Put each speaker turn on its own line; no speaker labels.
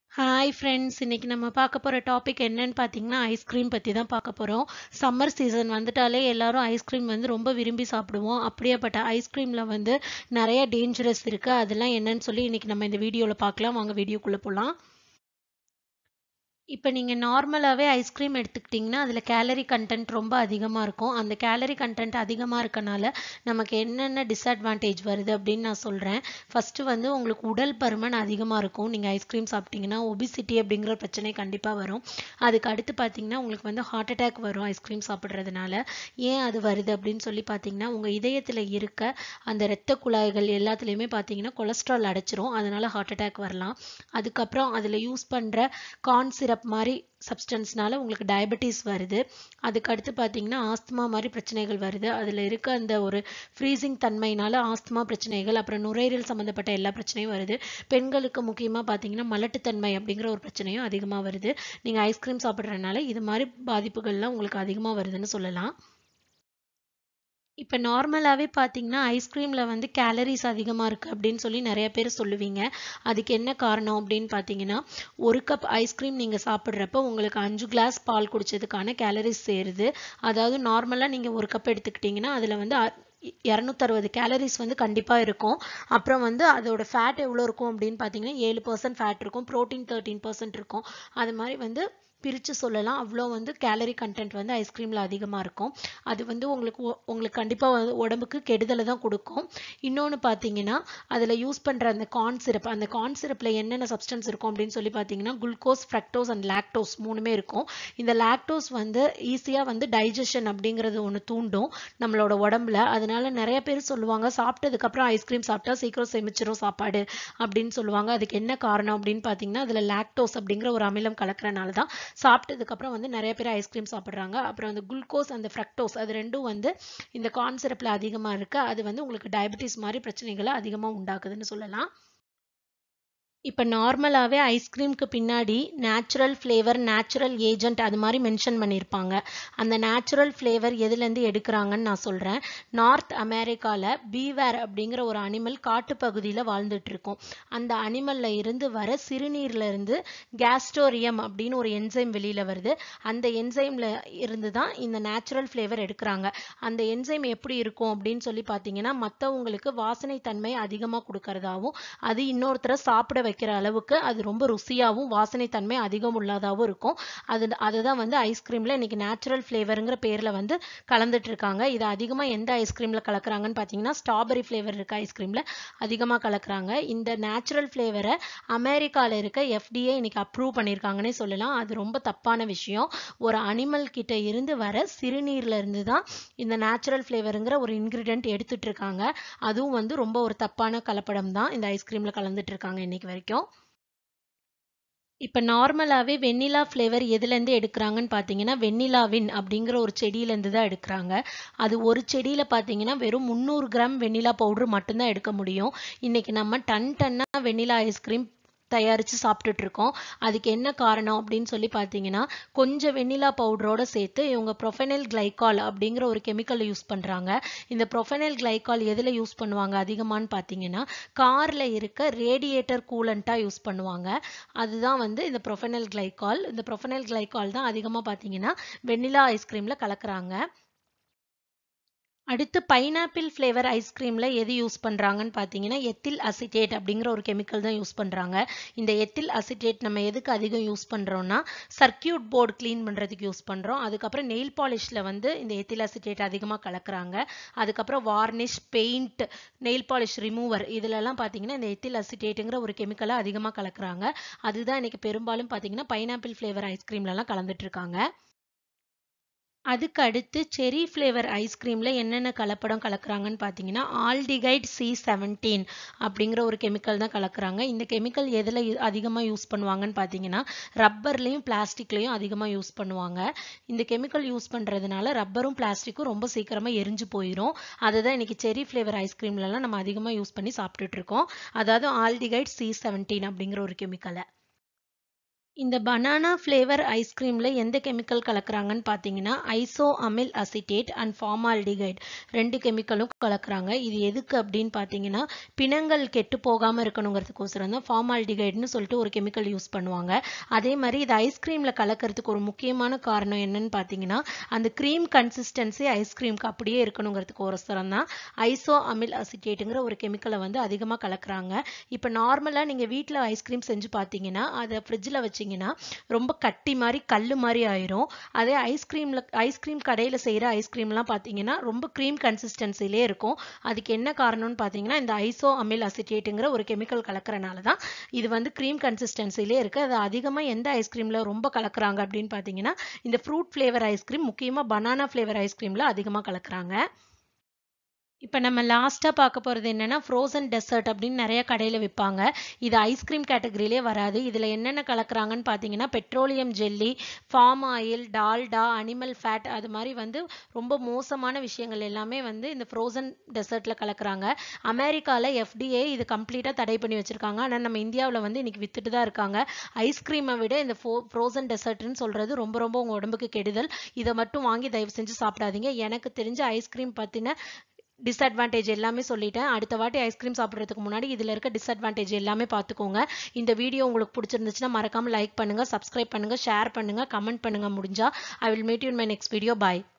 Hi friends, இன்னைக்கு நம்ம பார்க்க போகிற டாபிக் என்னன்னு பார்த்தீங்கன்னா ஐஸ்கிரீம் பற்றி தான் பார்க்க போகிறோம். சம்மர் சீசன் வந்துட்டாலே எல்லாரும் ஐஸ்கிரீம் வந்து ரொம்ப விரும்பி சாப்பிடுவோம். அப்படியேப்பட்ட ஐஸ்கிரீமில் வந்து நிறைய டேஞ்சரஸ் இருக்குது. அதெல்லாம் என்னன்னு சொல்லி இன்னைக்கு நம்ம இந்த வீடியோவில் பார்க்கலாம். வாங்க வீடியோக்குள்ளே போகலாம். இப்போ நீங்கள் நார்மலாகவே ஐஸ்கிரீம் எடுத்துக்கிட்டிங்கன்னா அதில் கேலரி கண்டென்ட் ரொம்ப அதிகமாக இருக்கும். அந்த கேலரி கண்டென்ட் அதிகமாக இருக்கனால நமக்கு என்னென்ன டிஸ்அட்வான்டேஜ் வருது அப்படின்னு நான் சொல்கிறேன். ஃபஸ்ட்டு வந்து உங்களுக்கு உடல் பருமன் அதிகமாக இருக்கும். நீங்கள் ஐஸ்கிரீம் சாப்பிட்டீங்கன்னா ஒபிசிட்டி அப்படிங்கிற ஒரு பிரச்சனை கண்டிப்பாக வரும். அதுக்கு அடுத்து பார்த்தீங்கன்னா உங்களுக்கு வந்து ஹார்ட் அட்டாக் வரும் ஐஸ்கிரீம் சாப்பிட்றதுனால. ஏன் அது வருது அப்படின்னு சொல்லி பார்த்தீங்கன்னா உங்கள் இதயத்தில் இருக்க அந்த இரத்த குழாய்கள் எல்லாத்துலேயுமே பார்த்தீங்கன்னா கொலஸ்ட்ரால் அடைச்சிரும். அதனால ஹார்ட் அட்டாக் வரலாம். அதுக்கப்புறம் அதில் யூஸ் பண்ணுற கார்ன் சிரப் மாதிரி சப்ஸ்டன்ஸ்னால உங்களுக்கு டயபெட்டிஸ் வருது. அதுக்கு அடுத்து பார்த்தீங்கன்னா ஆஸ்துமா மாதிரி பிரச்சனைகள் வருது. அதில் இருக்க அந்த ஒரு ஃப்ரீசிங் தன்மையினால ஆஸ்துமா பிரச்சனைகள், அப்புறம் நுரையீரல் சம்மந்தப்பட்ட எல்லா பிரச்சனையும் வருது. பெண்களுக்கு முக்கியமாக பார்த்தீங்கன்னா மலட்டுத்தன்மை அப்படிங்கிற ஒரு பிரச்சனையும் அதிகமாக வருது. நீங்கள் ஐஸ்கிரீம் சாப்பிட்றதுனால இது மாதிரி பாதிப்புகள்லாம் உங்களுக்கு அதிகமாக வருதுன்னு சொல்லலாம். இப்போ நார்மலாகவே பார்த்தீங்கன்னா ஐஸ்கிரீமில் வந்து கேலரிஸ் அதிகமாக இருக்குது அப்படின்னு சொல்லி நிறைய பேர் சொல்லுவீங்க. அதுக்கு என்ன காரணம் அப்படின்னு பார்த்தீங்கன்னா, ஒரு கப் ஐஸ்கிரீம் நீங்கள் சாப்பிட்றப்ப உங்களுக்கு 5 கிளாஸ் பால் குடிச்சதுக்கான கேலரிஸ் சேருது. அதாவது நார்மலாக நீங்கள் ஒரு கப் எடுத்துக்கிட்டிங்கன்னா அதில் வந்து 260 கேலரிஸ் வந்து கண்டிப்பாக இருக்கும். அப்புறம் வந்து அதோட ஃபேட் எவ்வளோ இருக்கும் அப்படின்னு பார்த்தீங்கன்னா 7% ஃபேட் இருக்கும், ப்ரோட்டீன் 13% இருக்கும். அது மாதிரி வந்து பிரித்து சொல்லலாம். அவ்வளோ வந்து கேலரி கண்டென்ட் வந்து ஐஸ்கிரீமில் அதிகமாக இருக்கும். அது வந்து உங்களுக்கு கண்டிப்பாக வந்து உடம்புக்கு கெடுதலை தான் கொடுக்கும். இன்னொன்று பார்த்தீங்கன்னா அதில் யூஸ் பண்ணுற அந்த கார்ன் சிரப், அந்த கார்ன் சிரப்பில் என்னென்ன சப்ஸ்டன்ஸ் இருக்கும் அப்படின்னு சொல்லி பார்த்தீங்கன்னா குளுக்கோஸ், ஃப்ரக்டோஸ் அண்ட் லாக்டோஸ் மூணுமே இருக்கும். இந்த லாக்டோஸ் வந்து ஈஸியாக வந்து டைஜஷன் அப்படிங்கிறது ஒன்று தூண்டும் நம்மளோட உடம்புல. அதனால நிறைய பேர் சொல்லுவாங்க சாப்பிட்டதுக்கப்புறம் ஐஸ்கிரீம் சாப்பிட்டா சீக்கிரம் செமிச்சிரும் சாப்பாடு அப்படின்னு சொல்லுவாங்க. அதுக்கு என்ன காரணம் அப்படின்னு பார்த்தீங்கன்னா அதில் லாக்டோஸ் அப்படிங்கிற ஒரு அமிலம் கலக்கிறனால தான் சாப்பிட்டதுக்கப்புறம் வந்து நிறைய பேர் ஐஸ்கிரீம் சாப்பிட்றாங்க. அப்புறம் அந்த குளுக்கோஸ் அந்த ஃப்ரக்டோஸ் அது ரெண்டும் வந்து இந்த கார்ன் சிரப்பில் அதிகமாக இருக்குது. அது வந்து உங்களுக்கு டயபெட்டிஸ் மாதிரி பிரச்சனைகளை அதிகமாக உண்டாக்குதுன்னு சொல்லலாம். இப்போ நார்மலாகவே ஐஸ்கிரீமுக்கு பின்னாடி நேச்சுரல் ஃப்ளேவர், நேச்சுரல் ஏஜென்ட் அது மாதிரி மென்ஷன் பண்ணியிருப்பாங்க. அந்த நேச்சுரல் ஃப்ளேவர் எதுலேருந்து எடுக்கிறாங்கன்னு நான் சொல்கிறேன். நார்த் அமெரிக்காவில் பீவேர் அப்படிங்கிற ஒரு அனிமல் காட்டுப்பகுதியில் வாழ்ந்துட்டு இருக்கும். அந்த அனிமலில் இருந்து வர சிறுநீரில் இருந்து கேஸ்டோரியம் அப்படின்னு ஒரு என்சைம் வெளியில் வருது. அந்த என்சைமில் இருந்து தான் இந்த நேச்சுரல் ஃப்ளேவர் எடுக்கிறாங்க. அந்த என்சைம் எப்படி இருக்கும் அப்படின்னு சொல்லி பார்த்தீங்கன்னா மற்றவங்களுக்கு வாசனை தன்மை அதிகமாக கொடுக்கறதாவும், அது இன்னொருத்தரை சாப்பிட வைக்கிற அளவுக்கு அது ரொம்ப ருசியாகவும் வாசனை தன்மை அதிகம் உள்ளதாகவும் இருக்கும். அதுதான் வந்து ஐஸ்கிரீமில் இன்னைக்கு நேச்சுரல் ஃப்ளேவருங்கிற பேரில் வந்து கலந்துட்டு இருக்காங்க. இது அதிகமாக எந்த ஐஸ்கிரீமில் கலக்குறாங்கன்னு பார்த்தீங்கன்னா ஸ்ட்ராபெரி ஃப்ளேவர் இருக்க ஐஸ்கிரீமில் அதிகமாக கலக்குறாங்க. இந்த நேச்சுரல் ஃப்ளேவரை அமெரிக்காவில் இருக்க FDA இன்னைக்கு அப்ரூவ் பண்ணியிருக்காங்கன்னே சொல்லலாம். அது ரொம்ப தப்பான விஷயம். ஒரு அனிமல் கிட்ட இருந்து வர சிறுநீர்ல இருந்து தான் இந்த நேச்சுரல் ஃப்ளேவருங்கிற ஒரு இன்கிரிடியன்ட் எடுத்துட்டு இருக்காங்க. அதுவும் வந்து ரொம்ப ஒரு தப்பான கலப்படம் தான் இந்த ஐஸ்கிரீம்ல கலந்துட்டு இருக்காங்க இன்னைக்கு வரைக்கும். இப்போ நார்மலாகவே வெண்ணிலா ஃப்ளேவர் எதுலேருந்து எடுக்கிறாங்கன்னு பார்த்தீங்கன்னா வெண்ணிலாவின் அப்படிங்கிற ஒரு செடியிலேருந்து தான் எடுக்கிறாங்க. அது ஒரு செடியில் பார்த்தீங்கன்னா வெறும் 300 கிராம் வெண்ணிலா பவுடர் மட்டும்தான் எடுக்க முடியும். இன்னைக்கு நம்ம டன்னாக வெண்ணிலா ஐஸ்கிரீம் தயாரித்து சாப்பிட்டுட்டு இருக்கோம். அதுக்கு என்ன காரணம் அப்படின்னு சொல்லி பார்த்தீங்கன்னா கொஞ்சம் வெண்ணிலா பவுடரோட சேர்த்து இவங்க ப்ரொஃபெனைல் கிளைகால் அப்படிங்கிற ஒரு கெமிக்கலை யூஸ் பண்ணுறாங்க. இந்த ப்ரொஃபெனைல் கிளைகால் எதில் யூஸ் பண்ணுவாங்க அதிகமானு பார்த்தீங்கன்னா காரில் இருக்க ரேடியேட்டர் கூலண்ட்டாக யூஸ் பண்ணுவாங்க. அதுதான் வந்து இந்த ப்ரொஃபெனைல் கிளைகால். இந்த ப்ரொஃபெனைல் கிளைகால் தான் அதிகமாக பார்த்தீங்கன்னா வெண்ணிலா ஐஸ்கிரீமில் கலக்குறாங்க. அடுத்து பைனாப்பிள் ஃப்ளேவர் ஐஸ்கிரீமில் எது யூஸ் பண்ணுறாங்கன்னு பார்த்தீங்கன்னா எத்தில் அசிட்டேட் அப்படிங்கிற ஒரு கெமிக்கல் தான் யூஸ் பண்ணுறாங்க. இந்த எத்தில் அசிட்டேட் நம்ம எதுக்கு அதிகம் யூஸ் பண்ணுறோம்னா சர்க்கியூட் போர்டு க்ளீன் பண்ணுறதுக்கு யூஸ் பண்ணுறோம். அதுக்கப்புறம் நெயில் பாலிஷில் வந்து இந்த எத்தில் அசிட்டேட் அதிகமாக கலக்குறாங்க. அதுக்கப்புறம் varnish, paint, nail polish remover இதிலெல்லாம் பார்த்தீங்கன்னா இந்த எத்தில் அசிட்டேட்டுங்கிற ஒரு கெமிக்கலை அதிகமாக கலக்குறாங்க. அதுதான் இன்னைக்கு பெரும்பாலும் பார்த்தீங்கன்னா பைனாப்பிள் ஃப்ளேவர் ஐஸ்கிரீம்லலாம் கலந்துட்டு இருக்காங்க. அதுக்கு அடுத்து செர்ரி ஃப்ளேவர் ஐஸ்கிரீமில் என்னென்ன கலப்படம் கலக்குறாங்கன்னு பார்த்தீங்கன்னா ஆல்டிகைட் C17 அப்படிங்கிற ஒரு கெமிக்கல் தான் கலக்குறாங்க. இந்த கெமிக்கல் எதில் அதிகமாக யூஸ் பண்ணுவாங்கன்னு பார்த்தீங்கன்னா ரப்பர்லேயும் பிளாஸ்டிக்லேயும் அதிகமாக யூஸ் பண்ணுவாங்க. இந்த கெமிக்கல் யூஸ் பண்ணுறதுனால ரப்பரும் பிளாஸ்டிக்கும் ரொம்ப சீக்கிரமாக எரிஞ்சு போயிடும். அதுதான் இன்னைக்கு செர்ரி ஃப்ளேவர் ஐஸ்கிரீம்லலாம் நம்ம அதிகமாக யூஸ் பண்ணி சாப்பிட்டுட்டு இருக்கோம். அதாவது ஆல்டிகைட் C17 அப்படிங்கிற ஒரு கெமிக்கலை. இந்த பனானா ஃப்ளேவர் ஐஸ்கிரீமில் எந்த கெமிக்கல் கலக்குறாங்கன்னு பார்த்தீங்கன்னா ஐசோஅமில் அசிட்டேட் அண்ட் ஃபார்மால்டிகைட் 2 கெமிக்கலும் கலக்குறாங்க. இது எதுக்கு அப்படின்னு பார்த்தீங்கன்னா பிணங்கள் கெட்டு போகாமல் இருக்கணுங்கிறதுக்கோசரம் தான் ஃபார்மால்டிகைட்னு சொல்லிட்டு ஒரு கெமிக்கல் யூஸ் பண்ணுவாங்க. அதே மாதிரி இது ஐஸ்கிரீமில் கலக்கிறதுக்கு ஒரு முக்கியமான காரணம் என்னன்னு பார்த்தீங்கன்னா அந்த க்ரீம் கன்சிஸ்டன்சி ஐஸ்கிரீமுக்கு அப்படியே இருக்கணுங்கிறதுக்கோசரம் தான் ஐசோஅமில் அசிட்டேட்டுங்கிற ஒரு கெமிக்கலை வந்து அதிகமாக கலக்குறாங்க. இப்போ நார்மலாக நீங்கள் வீட்டில் ஐஸ்கிரீம் செஞ்சு பார்த்தீங்கன்னா அதை ஃப்ரிட்ஜில் வச்சு ரொம்ப கட்டி மாதிரி கல்லு மாதிரி ஆயிரும். அதே ஐஸ்கிரீம் கடையில் செய்யற ஐஸ்கிரீம்லாம் பார்த்தீங்கன்னா ரொம்ப க்ரீம் கன்சிஸ்டன்சிலே இருக்கும். அதுக்கு என்ன காரணம்னு பார்த்தீங்கன்னா இந்த ஐசோ அமில் அசிட்டேட்டுங்கிற ஒரு கெமிக்கல் கலக்கறனால தான் இது வந்து க்ரீம் கன்சிஸ்டன்சிலே இருக்கு. அது அதிகமாக எந்த ஐஸ்கிரீம்ல ரொம்ப கலக்குறாங்க அப்படின்னு பார்த்தீங்கன்னா இந்த ஃப்ரூட் ஃப்ளேவர் ஐஸ்கிரீம், முக்கியமாக பனானா ஃப்ளேவர் ஐஸ்கிரீம்ல அதிகமாக கலக்குறாங்க. இப்போ நம்ம லாஸ்ட்டாக பார்க்க போகிறது என்னென்னா ஃப்ரோசன் டெசர்ட் அப்படின்னு நிறைய கடையில் விற்பாங்க. இது ஐஸ்கிரீம் கேட்டகரியிலே வராது. இதில் என்னென்ன கலக்குறாங்கன்னு பார்த்தீங்கன்னா petroleum jelly, palm oil, Dalda, animal fat, அது மாதிரி வந்து ரொம்ப மோசமான விஷயங்கள் எல்லாமே வந்து இந்த ஃப்ரோசன் டெசர்ட்டில் கலக்குறாங்க. அமெரிக்காவில் FDA இது கம்ப்ளீட்டாக தடை பண்ணி வச்சுருக்காங்க. ஆனால் நம்ம இந்தியாவில் வந்து இன்றைக்கி வித்துட்டு தான் இருக்காங்க. ஐஸ்கிரீமை விட இந்த ஃப்ரோசன் டெசர்ட்னு சொல்கிறது ரொம்ப ரொம்ப உங்கள் உடம்புக்கு கெடுதல். இதை மட்டும் வாங்கி தயவு செஞ்சு சாப்பிடாதீங்க. எனக்கு தெரிஞ்ச ஐஸ்கிரீம் பற்றின டிஸ்அட்வான்டேஜ் எல்லாமே சொல்லிட்டேன். அடுத்த வாட்டி ஐஸ்கிரீம் சாப்பிட்றதுக்கு முன்னாடி இதில் இருக்க டிஸ்அட்வான்டேஜ் எல்லாமே பார்த்துக்கோங்க. இந்த வீடியோ உங்களுக்கு பிடிச்சிருந்துச்சுன்னா மறக்காமல் லைக் பண்ணுங்கள், சப்ஸ்கிரைப் பண்ணுங்கள், ஷேர் பண்ணுங்கள், கமெண்ட் பண்ணுங்கள். முடிஞ்சா I will meet you in my next video. Bye.